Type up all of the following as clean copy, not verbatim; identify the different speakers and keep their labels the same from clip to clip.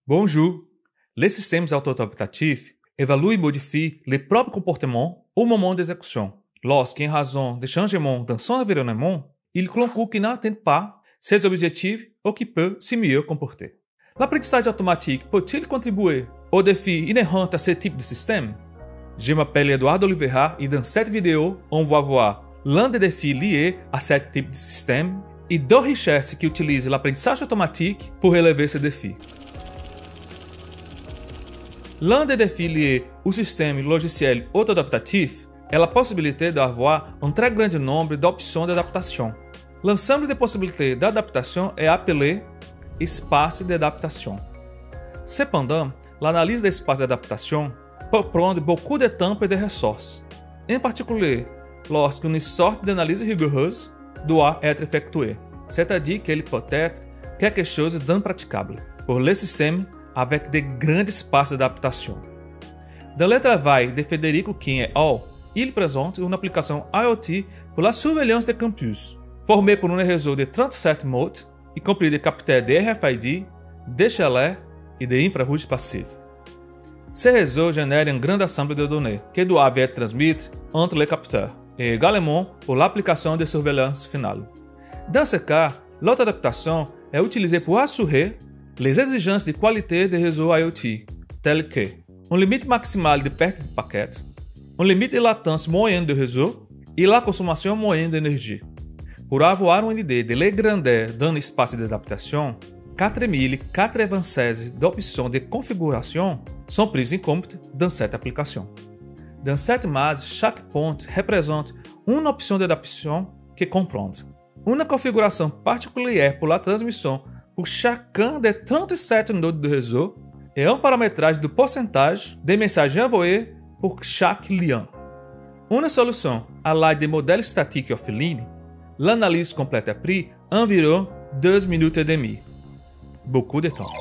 Speaker 1: Bonjour. Les systèmes auto-adaptatifs évaluent et modifient les propres comportements au moment d'exécution, lorsqu'en raison des changements dans son environnement, il concourt qui n'atteint pas ses objectifs ou qui peut se mieux comporter. L'apprentissage automatique peut-il contribuer aux défis inhérents à ce type de système? Je m'appelle Eduardo Oliveira et dans cette vidéo, on va voir l'un des défis liés à ce type de système et deux richesses qui utilisent l'apprentissage automatique pour relever ce défi. L'un des défis liés au système logiciel auto-adaptatif est la possibilité d'avoir un très grand nombre d'options d'adaptation. L'ensemble des possibilités d'adaptation est appelé espace d'adaptation. Cependant, l'analyse des espaces d'adaptation peut prendre beaucoup de temps et de ressources, en particulier lorsqu'une sorte d'analyse rigoureuse doit être effectuée, c'est-à-dire qu'il peut être quelque chose d'impraticable pour les systèmes avec de grands espaces d'adaptation. Dans le travail de Federico Kim et al., il présente une application IoT pour la surveillance des campus, formée por un réseau de 37 modes y compris de capteurs de RFID, de chalets et d'infrarouges passifs. Ce réseau génère un grand ensemble de données qui doivent être transmises entre les capteurs et également pour l'application de surveillance finale. Dans ce cas, l'auto-adaptation est utilisée pour assurer les exigences de qualité des réseaux IoT, telles que une limite maximale de perte de paquets, une limite de latência moyenne du réseau et la consommation moyenne d'énergie. Pour avoir une idée de la grandeur d'un espace d'adaptation, 4096 options de configuration sont prises en compte dans cette application. Dans cette masse, chaque ponte représente une option d'adaptation que comprend une configuration particulière pour la transmission pour chacun des 37 nodes do réseau et un paramétrage du pourcentage de messages envoyés pour chaque lien. Une solution à l'aide de modèles statiques offline, l'analyse complète a pris environ 2 minutes et demie. Beaucoup de temps.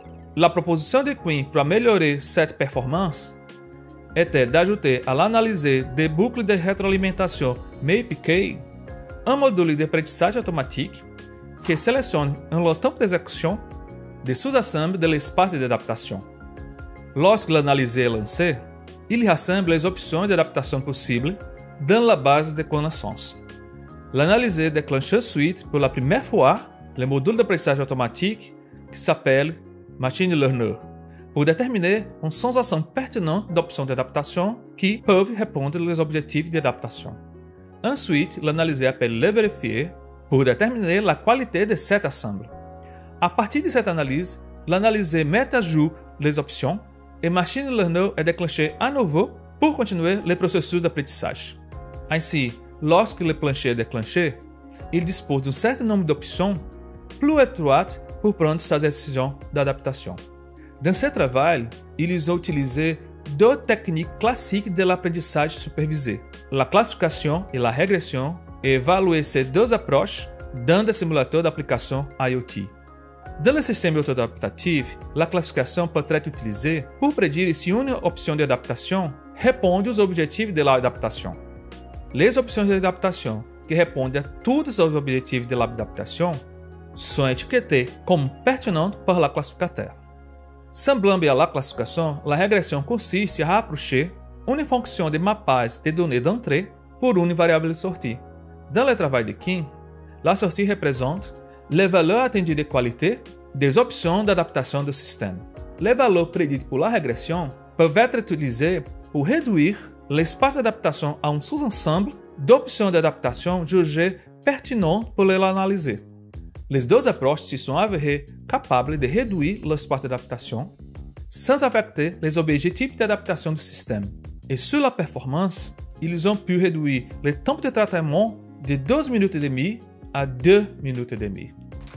Speaker 1: La proposition de Quinn pour améliorer cette performance était d'ajouter à l'analyse des boucles de rétroalimentation MapK un module d'apprentissage automatique qui sélectionne un temps d'exécution des sous-assemblées de l'espace d'adaptation. Lorsque l'analyse est lancée, il rassemble les options d'adaptation possibles dans la base de connaissances. L'analyse déclenche ensuite pour la première fois le module d'apprentissage automatique qui s'appelle Machine Learner pour déterminer un sous-ensemble pertinent d'options d'adaptation qui peuvent répondre aux objectifs d'adaptation. Ensuite, l'analyse appelle le vérifier pour déterminer la qualité de cet ensemble. À partir de cette analyse, l'analyse met à jour les options et Machine Learner est déclenché à nouveau pour continuer le processus d'apprentissage. Ainsi, lorsque le plancher est déclenché, il dispose d'un certain nombre d'options plus étroites pour prendre sa décision d'adaptation. Dans ce travail, ils ont utilisé deux techniques classiques de l'apprentissage supervisé, la classification et la régression, et évaluer ces deux approches dans des simulateurs d'application IoT. Dans le système auto-adaptatif, la classification peut être utilisée pour prédire si une option d'adaptation répond aux objectifs de l'adaptation. Les options d'adaptation qui répondent à tous os objetivos de l'adaptation sont étiquetées comme pertinentes par la classificateur. Semblable à la classification, la régression consiste à rapprocher une fonction de mappage de données d'entrée pour une variable de sortie. Dans le travail de Kim, la sortie représente les valeurs attendues de qualité des options d'adaptation du système. Les valeurs prédites pour la régression peuvent être utilisées pour réduire l'espace d'adaptation à un sous-ensemble d'options d'adaptation jugées pertinentes pour l'analyser. Les deux approches se sont avérées capables de réduire l'espace d'adaptation sans affecter les objectifs d'adaptation du système. Et sur la performance, ils ont pu réduire le temps de traitement de 2 minutes et demie à 2 minutes et demie.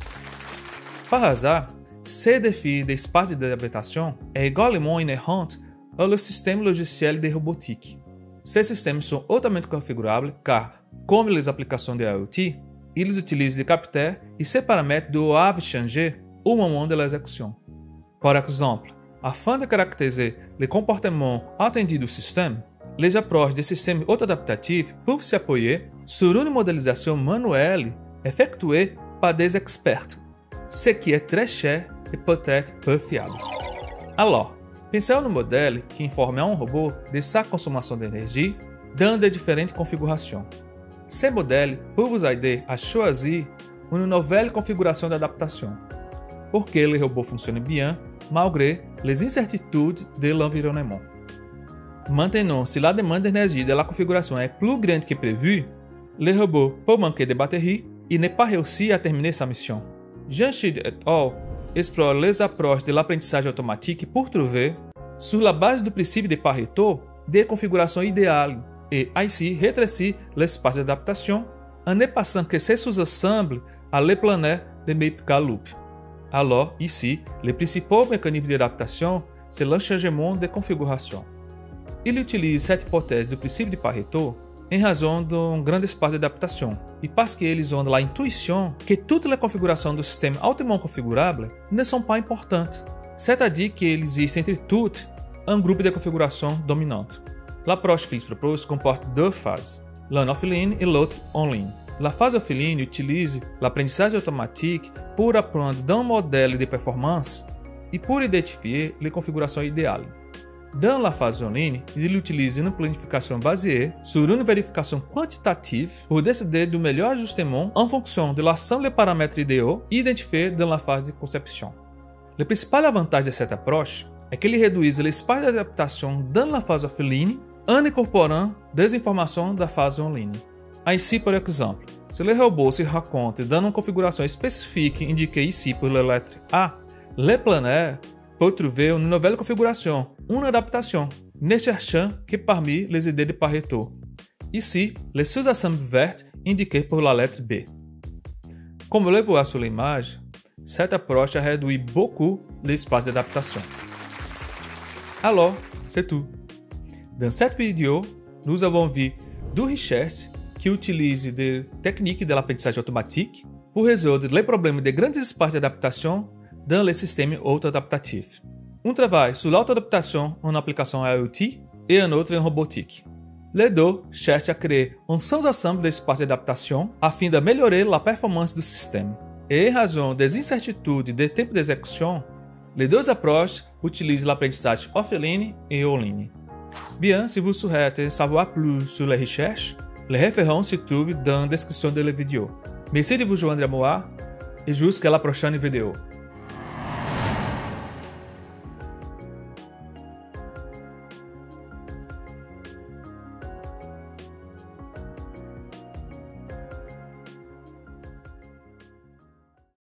Speaker 1: Par hasard, ce défi d'espace d'adaptation est également inhérent au système logiciel de robotique. Ces systèmes sont hautement configurables car, comme les applications de IoT, ils utilisent des capteurs et ces paramètres doivent changer au moment de l'exécution. Par exemple, afin de caractériser les comportements attendus du système, les approches des systèmes auto-adaptatifs peuvent s'appuyer sur une modélisation manuelle effectuée par des experts, ce qui est très cher et peut-être peu fiable. Alors, pensez no modèle qui informe à un robot de sa consommation d'énergie dans de différentes configurations. Ce modèle peut vous aider à choisir une nouvelle configuration d'adaptation, pour que le robot fonctionne bien malgré les incertitudes de l'environnement. Maintenant, si la demande d'énergie de la configuration est plus grande que prévu, le robot peut manquer de batterie et ne pas réussir à terminer sa mission. Jamshid et al. Explore les approches de l'apprentissage automatique pour trouver, sur la base du principe de Pareto, des configurations idéales et ainsi rétrécir l'espace d'adaptation en ne passant que ces sous-ensembles à les planètes de Mapka-Loop. Alors, ici, le principal mécanisme d'adaptation, c'est le changement de configuration. Il utilise cette hypothèse du principe de Pareto em razão d'un grand espace d'adaptation e parce qu'ils ont l'intuition que toutes les configurations du système hautement configurable ne sont pas importantes, c'est-à-dire qu'il existe entre toutes un groupe de configurations dominantes. L'approche qu'ils proposent comporte deux phases, l'une offline et l'autre online. La phase offline utilise l'apprentissage automatique pour apprendre d'un modèle de performance et pour identifier les configurations idéales. Dans la phase online, il utilise une planification basée sur une vérification quantitative pour décider du meilleur ajustement en fonction de l'ensemble de paramètres idéaux identifiés dans la phase de conception. Le principal avantage de cette approche é que ele reduz l'espace d'adaptation dans la phase offline en incorporant des informations da phase online. Ainsi, por exemplo, se le robot se rend compte dando uma configuração específica indiquée ici pour la lettre A, le planner peut trouver une nouvelle configuration, une adaptation, ne cherchant que parmi les idées de Pareto. Ici, les sous-ensembles verts indiqués pour la lettre B. Comme on le voit sur l'image, cette approche réduit beaucoup l'espace d'adaptation. Alors, c'est tout. Dans cette vidéo, nous avons vu deux recherches qui utilisent des techniques de l'apprentissage automatique pour résoudre les problèmes de grands espaces d'adaptation dans les systèmes auto-adaptatifs. Un travail sur l'auto-adaptation en application IoT et un autre en robotique. Les deux cherchent à créer un sous-ensemble d'espaces d'adaptation afin d'améliorer la performance du système. Et en raison des incertitudes de tempo d'exécution, les deux approches utilisent l'apprentissage offline et online. Bien, si vous souhaitez savoir plus sur les recherches, les références se trouvent dans la description de la vidéo. Merci de vous joindre à moi et jusqu'à la prochaine vidéo.